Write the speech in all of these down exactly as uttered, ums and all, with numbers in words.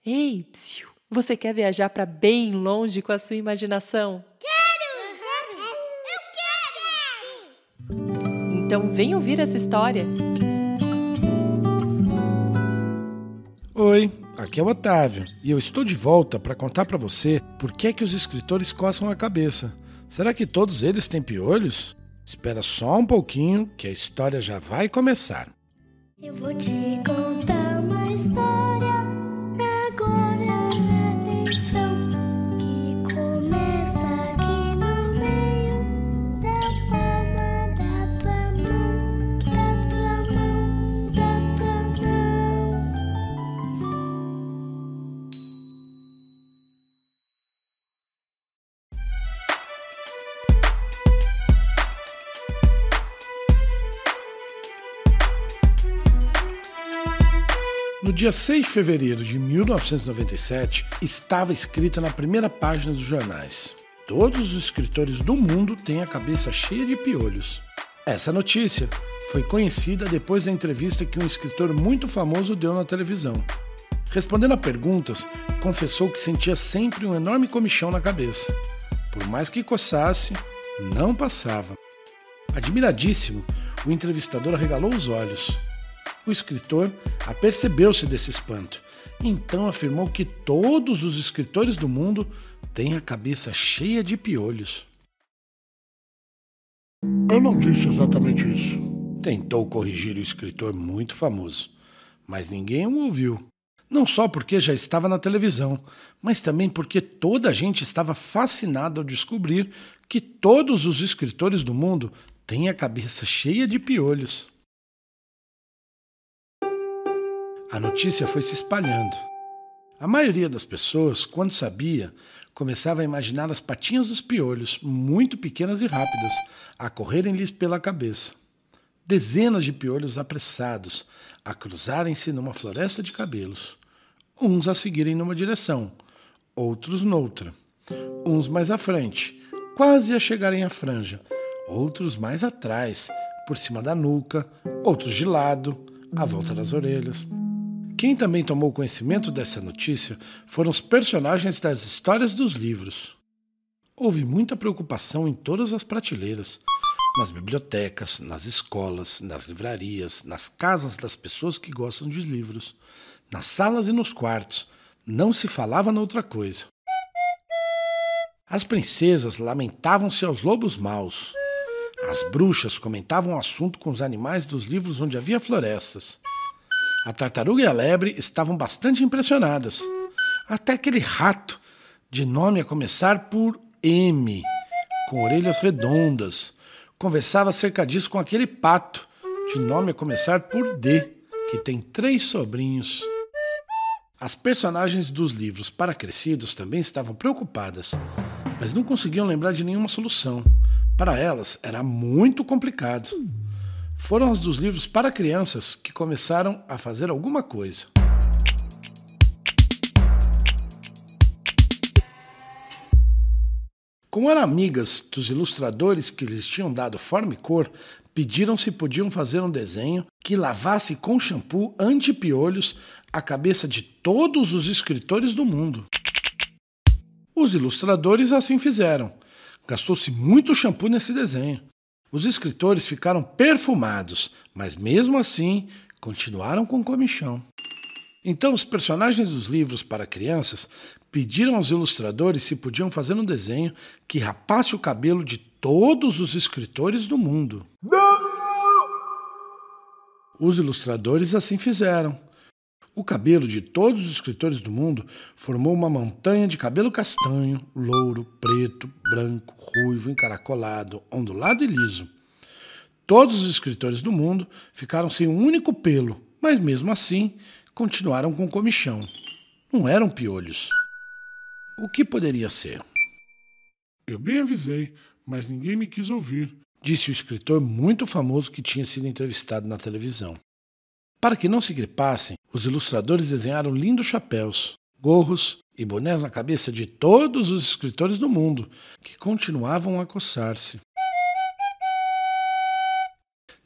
Ei, psiu, você quer viajar para bem longe com a sua imaginação? Quero! Eu quero! Então vem ouvir essa história. Oi, aqui é o Otávio e eu estou de volta para contar para você por que é que os escritores coçam a cabeça. Será que todos eles têm piolhos? Espera só um pouquinho que a história já vai começar. Eu vou te contar uma história, agora atenção, que começa aqui no meio da palma da tua mão, da tua mão, da tua mão. No dia seis de fevereiro de mil novecentos e noventa e sete, estava escrito na primeira página dos jornais: todos os escritores do mundo têm a cabeça cheia de piolhos. Essa notícia foi conhecida depois da entrevista que um escritor muito famoso deu na televisão. Respondendo a perguntas, confessou que sentia sempre um enorme comichão na cabeça. Por mais que coçasse, não passava. Admiradíssimo, o entrevistador arregalou os olhos. O escritor apercebeu-se desse espanto, então afirmou que todos os escritores do mundo têm a cabeça cheia de piolhos. Eu não disse exatamente isso. Tentou corrigir o escritor muito famoso, mas ninguém o ouviu. Não só porque já estava na televisão, mas também porque toda a gente estava fascinada ao descobrir que todos os escritores do mundo têm a cabeça cheia de piolhos. A notícia foi se espalhando. A maioria das pessoas, quando sabia, começava a imaginar as patinhas dos piolhos, muito pequenas e rápidas, a correrem-lhes pela cabeça. Dezenas de piolhos apressados a cruzarem-se numa floresta de cabelos. Uns a seguirem numa direção, outros noutra. Uns mais à frente, quase a chegarem à franja. Outros mais atrás, por cima da nuca, outros de lado, à volta das orelhas. Quem também tomou conhecimento dessa notícia foram os personagens das histórias dos livros. Houve muita preocupação em todas as prateleiras, nas bibliotecas, nas escolas, nas livrarias, nas casas das pessoas que gostam de livros, nas salas e nos quartos. Não se falava noutra coisa. As princesas lamentavam-se aos lobos maus. As bruxas comentavam o assunto com os animais dos livros onde havia florestas. A tartaruga e a lebre estavam bastante impressionadas. Até aquele rato, de nome a começar por M, com orelhas redondas, conversava acerca disso com aquele pato, de nome a começar por D, que tem três sobrinhos. As personagens dos livros para crescidos também estavam preocupadas, mas não conseguiam lembrar de nenhuma solução. Para elas era muito complicado. Foram as dos livros para crianças que começaram a fazer alguma coisa. Como eram amigas dos ilustradores que lhes tinham dado forma e cor, pediram se podiam fazer um desenho que lavasse com shampoo anti-piolhos a cabeça de todos os escritores do mundo. Os ilustradores assim fizeram. Gastou-se muito shampoo nesse desenho. Os escritores ficaram perfumados, mas mesmo assim continuaram com comichão. Então os personagens dos livros para crianças pediram aos ilustradores se podiam fazer um desenho que rapasse o cabelo de todos os escritores do mundo. Não! Os ilustradores assim fizeram. O cabelo de todos os escritores do mundo formou uma montanha de cabelo castanho, louro, preto, branco, ruivo, encaracolado, ondulado e liso. Todos os escritores do mundo ficaram sem um único pelo, mas mesmo assim continuaram com comichão. Não eram piolhos. O que poderia ser? Eu bem avisei, mas ninguém me quis ouvir, disse o escritor muito famoso que tinha sido entrevistado na televisão. Para que não se gripassem, os ilustradores desenharam lindos chapéus, gorros e bonés na cabeça de todos os escritores do mundo, que continuavam a coçar-se.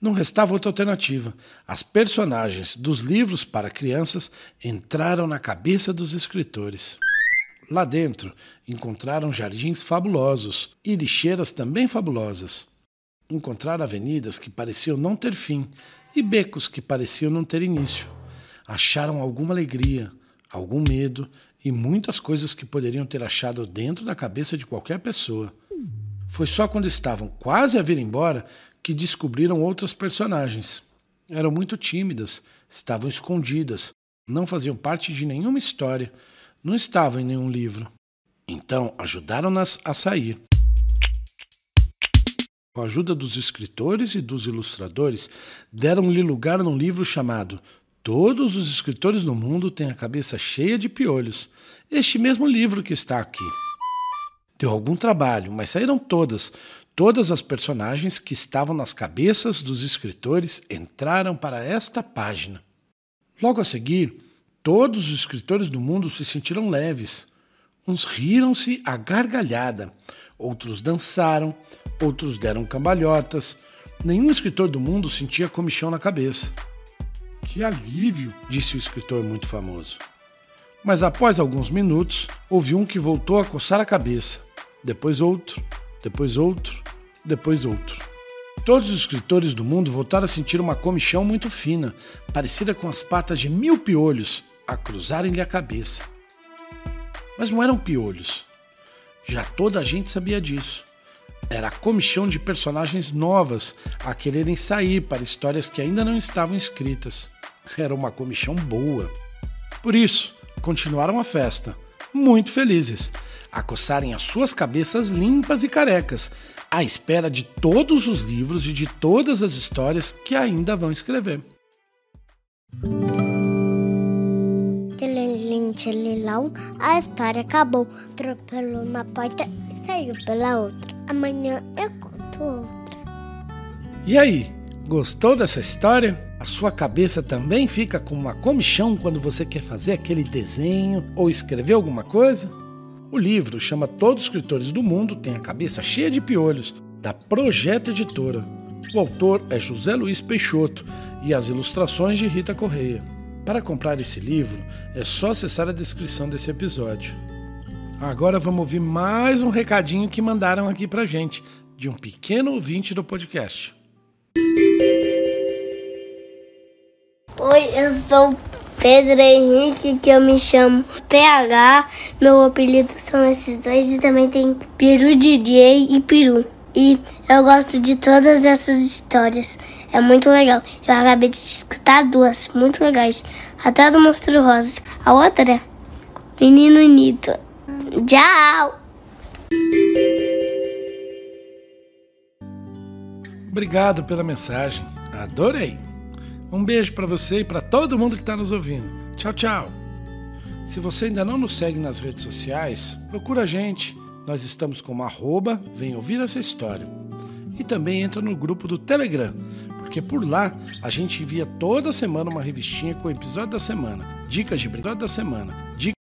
Não restava outra alternativa. As personagens dos livros para crianças entraram na cabeça dos escritores. Lá dentro, encontraram jardins fabulosos e lixeiras também fabulosas. Encontraram avenidas que pareciam não ter fim e becos que pareciam não ter início. Acharam alguma alegria, algum medo e muitas coisas que poderiam ter achado dentro da cabeça de qualquer pessoa. Foi só quando estavam quase a vir embora que descobriram outras personagens. Eram muito tímidas, estavam escondidas, não faziam parte de nenhuma história, não estavam em nenhum livro. Então ajudaram-nas a sair. Com a ajuda dos escritores e dos ilustradores, deram-lhe lugar num livro chamado Todos os Escritores do Mundo Têm a Cabeça Cheia de Piolhos. Este mesmo livro que está aqui. Deu algum trabalho, mas saíram todas. Todas as personagens que estavam nas cabeças dos escritores entraram para esta página. Logo a seguir, todos os escritores do mundo se sentiram leves. Uns riram-se à gargalhada, outros dançaram, outros deram cambalhotas. Nenhum escritor do mundo sentia comichão na cabeça. Que alívio, disse o escritor muito famoso. Mas após alguns minutos, houve um que voltou a coçar a cabeça. Depois outro, depois outro, depois outro. Todos os escritores do mundo voltaram a sentir uma comichão muito fina, parecida com as patas de mil piolhos, a cruzarem-lhe a cabeça. Mas não eram piolhos. Já toda a gente sabia disso. Era a comichão de personagens novas a quererem sair para histórias que ainda não estavam escritas. Era uma comichão boa. Por isso, continuaram a festa, muito felizes, a coçarem as suas cabeças limpas e carecas, à espera de todos os livros e de todas as histórias que ainda vão escrever. Tchelilim, tchelilão, a história acabou. Atropelou na porta e saiu pela outra. Amanhã eu conto outra. E aí, gostou dessa história? A sua cabeça também fica com uma comichão quando você quer fazer aquele desenho ou escrever alguma coisa? O livro chama Todos os Escritores do Mundo Têm a Cabeça Cheia de Piolhos, da Projeto Editora. O autor é José Luiz Peixoto e as ilustrações de Rita Correia. Para comprar esse livro, é só acessar a descrição desse episódio. Agora vamos ouvir mais um recadinho que mandaram aqui pra gente, de um pequeno ouvinte do podcast. Oi, eu sou o Pedro Henrique, que eu me chamo P H. Meu apelido são esses dois e também tem Peru D J e Peru. E eu gosto de todas essas histórias. É muito legal. Eu acabei de escutar duas muito legais. Até do Monstro Rosa. A outra é Menino Nito. Tchau! Obrigado pela mensagem. Adorei. Um beijo para você e para todo mundo que está nos ouvindo. Tchau, tchau. Se você ainda não nos segue nas redes sociais, procura a gente. Nós estamos como arroba Vem Ouvir Essa História. E também entra no grupo do Telegram, porque por lá a gente envia toda semana uma revistinha com o episódio da semana, dicas de episódio da semana, dicas